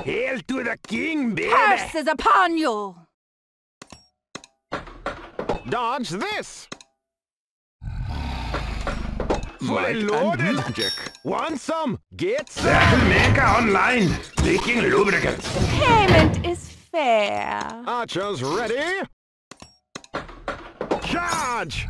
Hail to the king, baby! Curses upon you! Dodge this! Might Fully and loaded! magic. Want some? Get some! Battle Maker Online. Leaking lubricant. Payment is fair. Archers ready? Charge!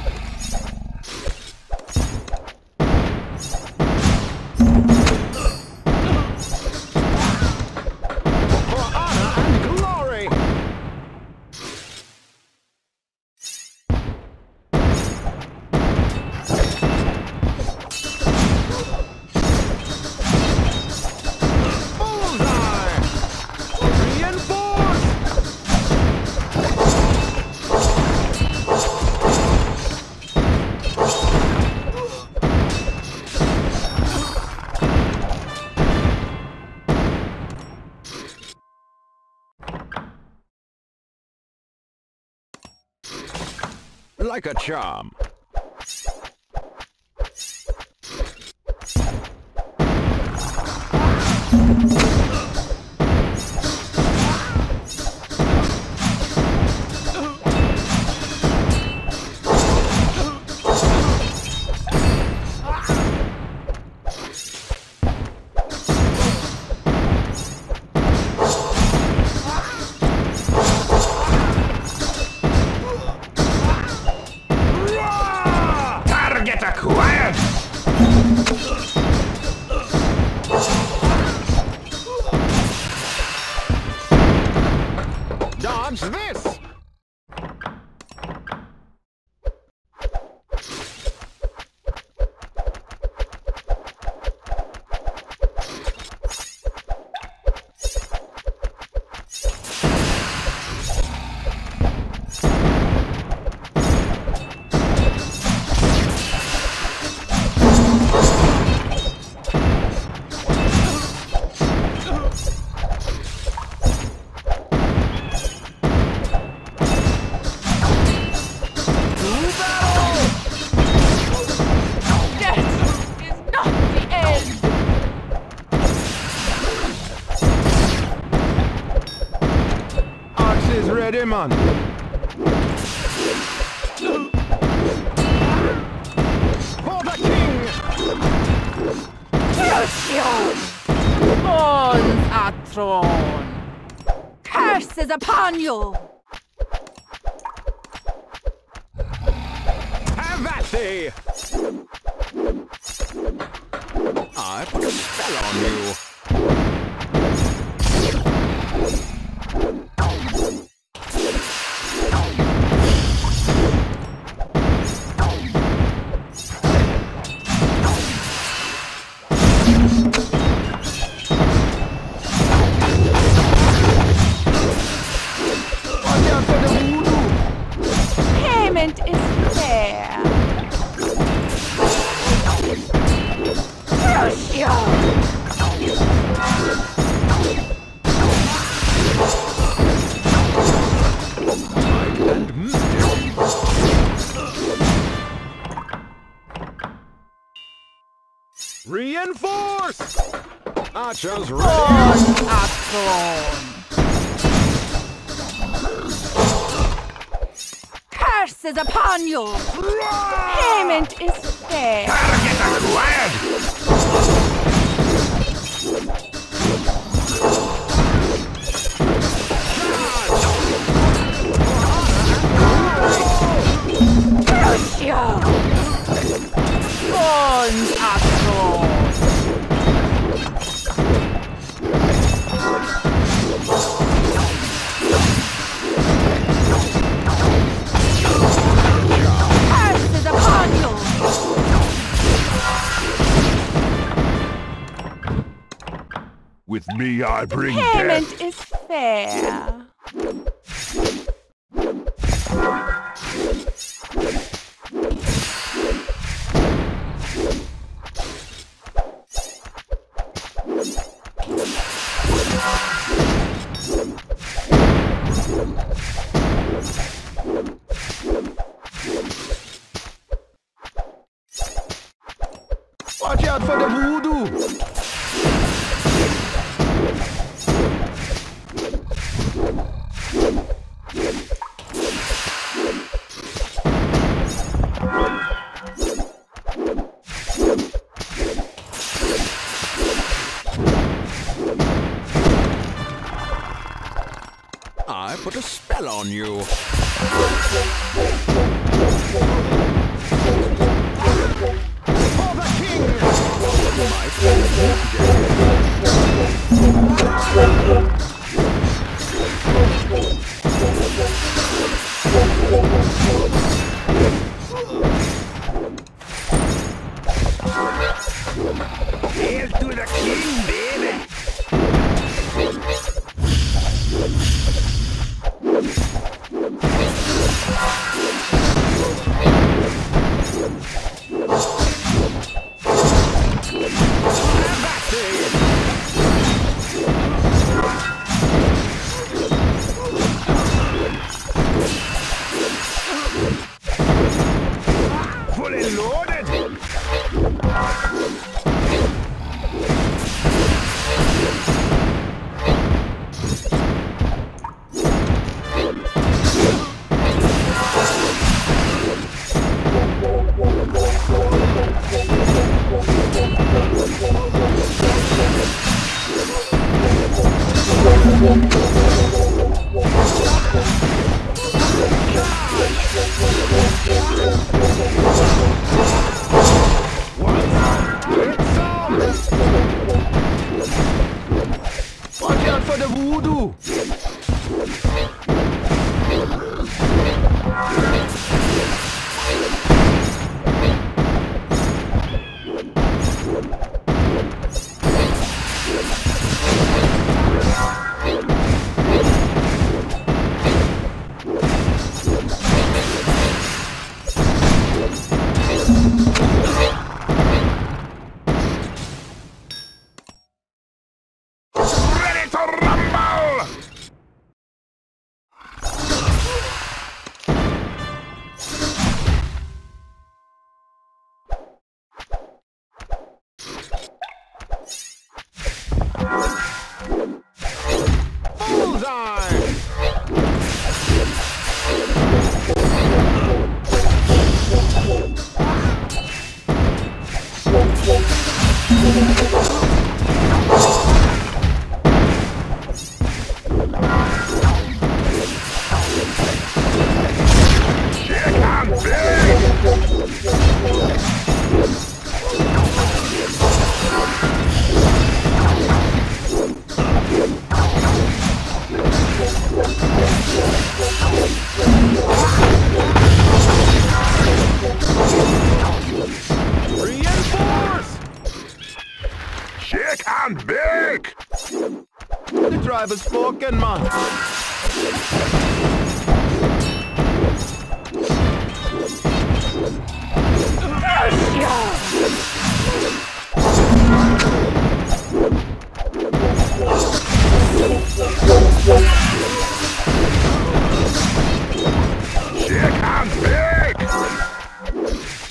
For honor and glory! Bullseye! Reinforce! Like a charm. Target acquired. Dodge this! Death is not the end. Ox is ready, man. For the king! On a throne. Curses upon you. Have at thee! I put a spell on you. Watch out for the voodoo! Payment is fair. And magic. Reinforce! Archers ready! On a throne. Curses upon you. Payment is fair. Target acquired. On a throne. Curses upon you. With me, I bring Payment death. is fair. Watch out for the voodoo! spell on you. For the king! My friend, Hail to the king, baby! Fully loaded! Watch out for the voodoo! Ready to rumble! Bullseye! Shake and bake! Reinforce! Shake and bake! The driver's spoken, man. Shake and bake!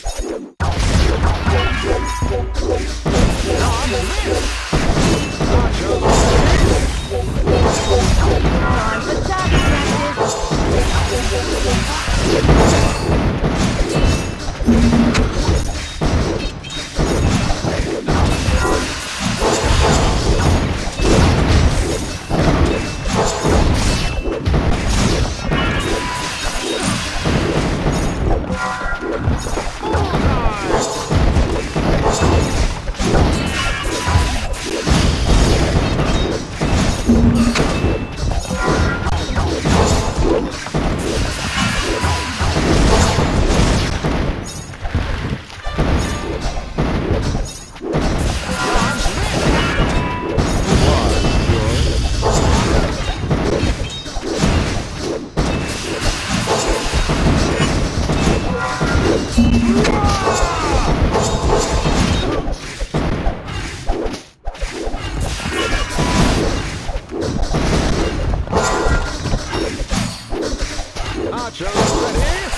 Archers ready?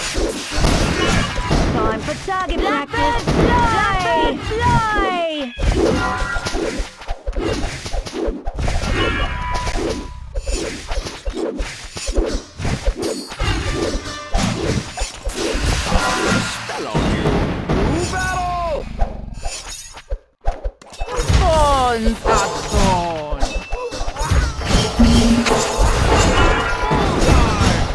Time for target practice. Blackbird fly! spell on you. New battle! Guns are gone. Bullseye!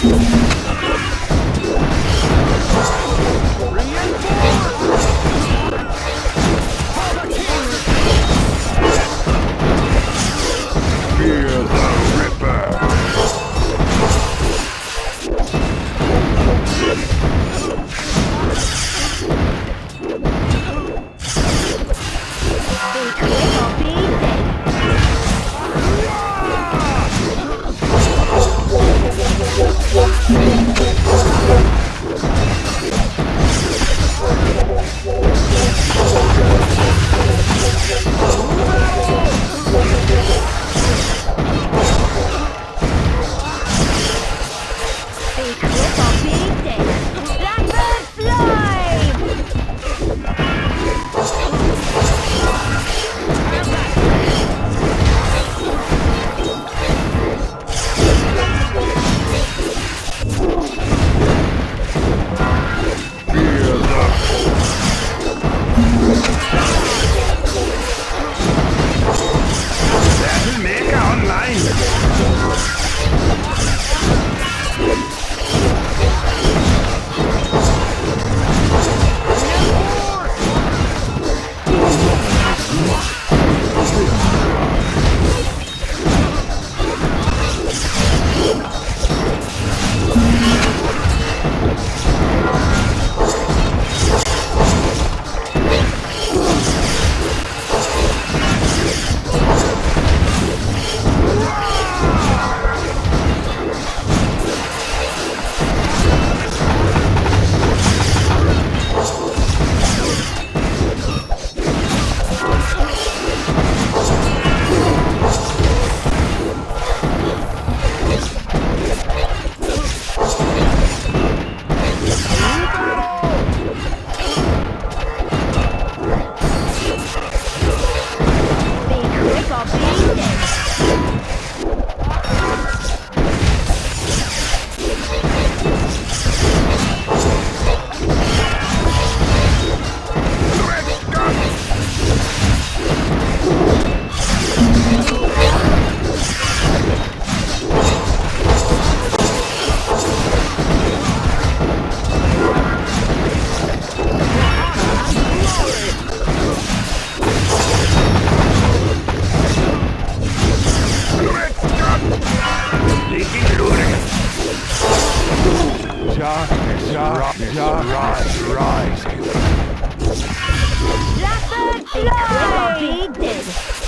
Fear the Ripper. Rising. Blackbird fly! Defeated.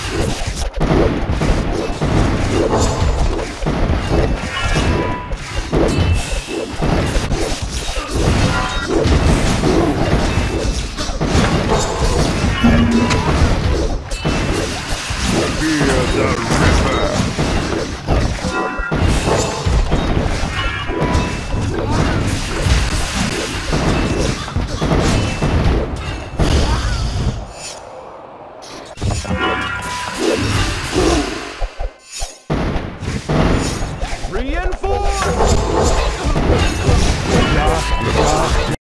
Fear the Ripper. Reinforce!